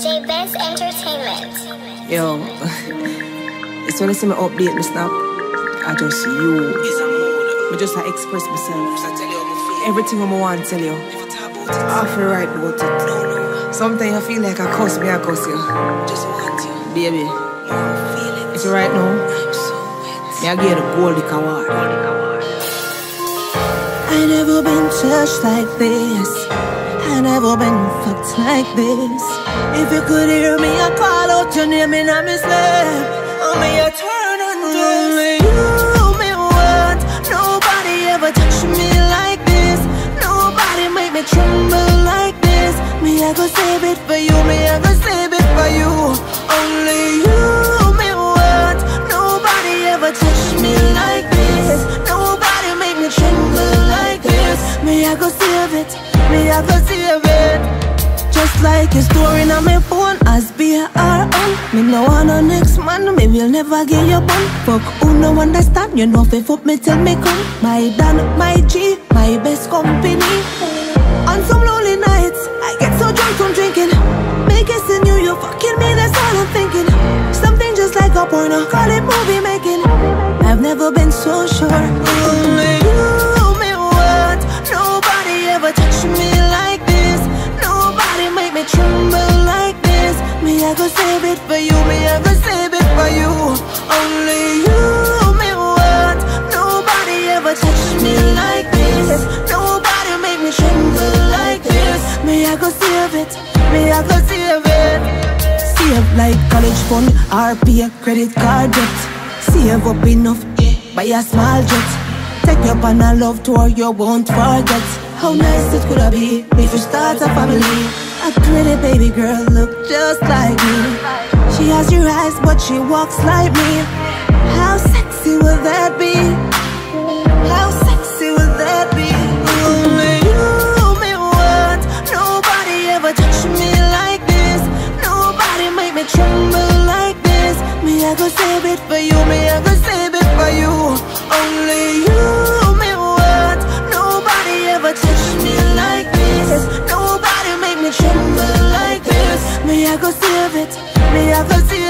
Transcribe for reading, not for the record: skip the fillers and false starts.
J-Best Entertainment. Yo, it's when I see me update my snap, I just see you. I just express myself. Everything I want to tell you, I feel right about it. Sometimes I feel like I cuss me, I cuss you. Baby, it's right now. I get a gold award. I never been touched like this. I never been fucked like this. If you could hear me, I call out your name and I misled. Only I turn on only you me want. Nobody ever touched me like this. Nobody make me tremble like this. Me I go save it for you. Me I go save it for you. Only you me want. Nobody ever touched me like this. Nobody make me tremble like this. Me I go save it. Me I go save it. Just like your story on my phone, as BRN. Me no want no next man, me will never get your bun. Fuck who no understand, you know if fuck me tell me come. My Dan, my G, my best company. On some lonely nights, I get so drunk from drinking. Me kissing you, you fucking me, that's all I'm thinking. Something just like a porno, call it movie making. I've never been so sure. Only you me want. Nobody ever touched me like this. Nobody make me tremble like this. Me I go save it for you. Me I go save it for you. Only you me want. Nobody ever touched me like this. Nobody make me tremble like this. Me I go save it. Me I go save it. Save like college fund, RP, credit card debt. Save up enough, buy a small jet. Take you up on a love tour you won't forget. How nice it could have been if you start a family. A pretty baby girl look just like me. She has your eyes but she walks like me. How sexy will that be? How sexy will that be? Only you me want. Nobody ever touched me like this. Nobody make me tremble like this. Me I go save it for you. Me I go save it for you. Only you me want. Nobody ever touched me like this. Nobody make me tremble like this. Me I go save it. Me I go save it.